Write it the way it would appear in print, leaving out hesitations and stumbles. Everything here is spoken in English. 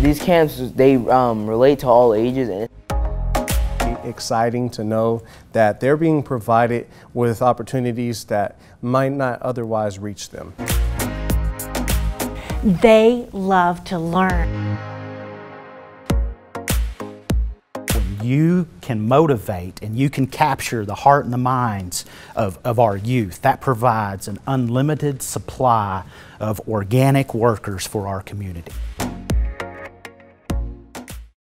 These camps, they relate to all ages. And exciting to know that they're being provided with opportunities that might not otherwise reach them. They love to learn. When you can motivate and you can capture the heart and the minds of our youth, that provides an unlimited supply of organic workers for our community.